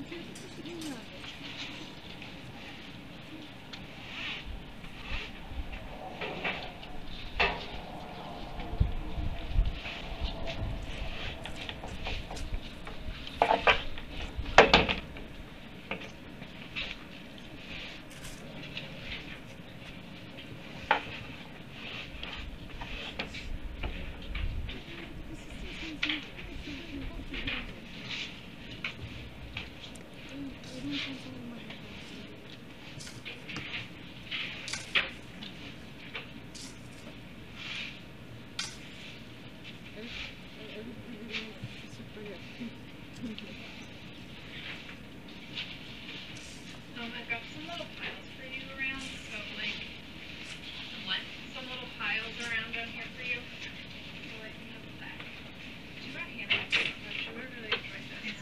I've got some little piles for you around, so like, some little piles around down here for you. So like, you know that. Do you want hand it to me? I really enjoyed this.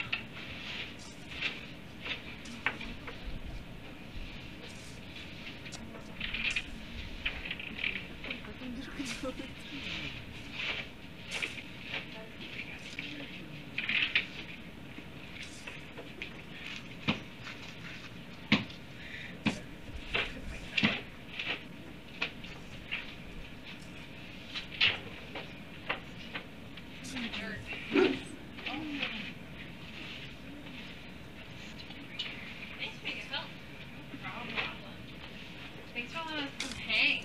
Thanks for letting us come hang.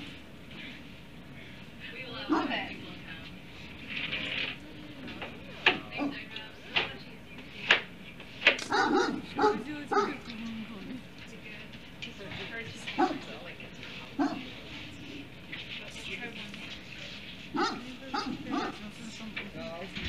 We love it. Thanks,